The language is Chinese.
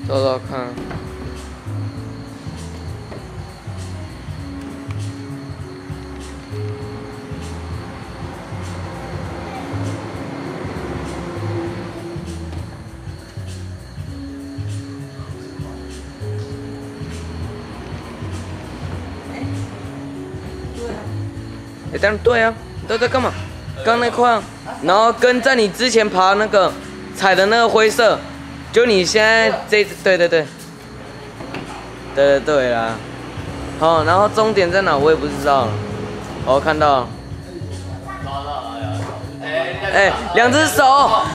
找找看。哎，当然对啊，你都在干嘛？刚那块啊，然后跟在你之前爬那个踩的那个灰色，就你现在这，对啦。好，然后终点在哪我也不知道了。哦，看到了。哎，两只手。